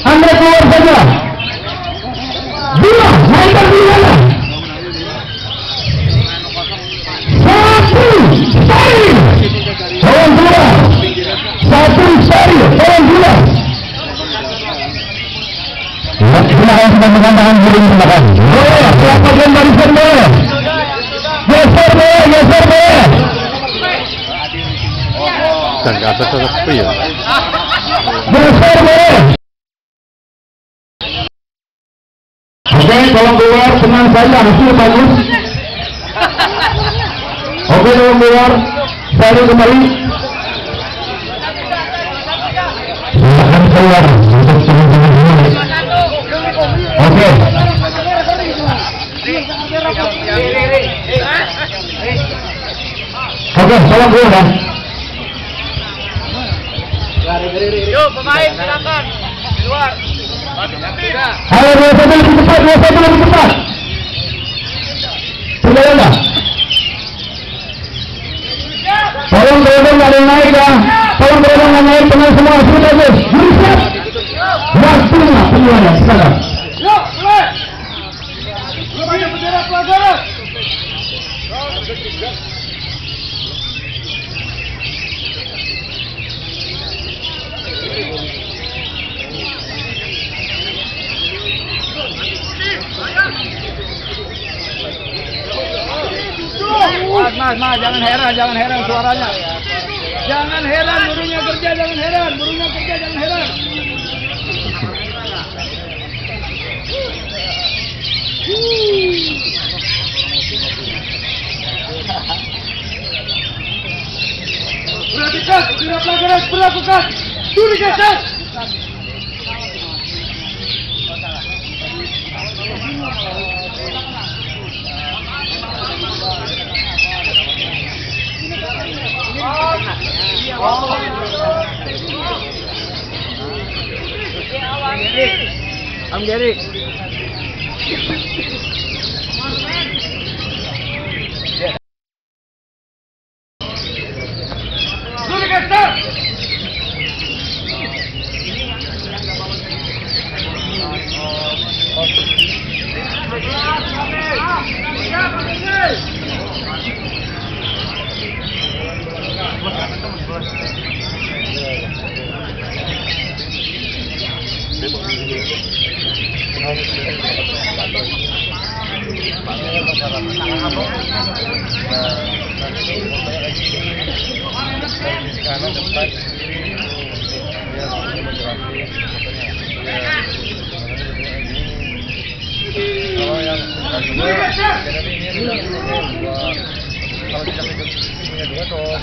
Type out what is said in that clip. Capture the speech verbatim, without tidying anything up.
Anda keluar saja. Dua, naikkan dirinya. Satu, sari. Tolong keluar. Satu, sari. Tolong keluar. Terima kasih sudah mengatakan belum terima kasih. Boleh, silakan barisan boleh. Geser boleh, geser boleh. Dan ke atas tetap sepi ya. Geser boleh. Oke, tolong keluar, tenang saja, hasil bagus. Oke, tolong keluar, sari kembali. Silakan keluar untuk teman-teman ini. Oke. Oke, tolong keluar ya. Yuk pemain silakan keluar. Ayo dua satu lebih cepat, dua satu lebih cepat. Sudah ya? Tolong berondong nggak ada yang naik ya. Tolong berondong nggak naik, tenang semua, sudah bagus. Siap. Waktunya penjualan sekarang. Yuk mulai. Belum ada bendera pelagaran. Mas, mas, mas, jangan heran, jangan heran suaranya. Jangan heran, burunya kerja, jangan heran, burunya kerja, jangan heran. Perhatikan, bendera pelagaran berlakukan. Duri geser. Om Geri. Duri geser. Kalau yang kalau kita punya dua tuh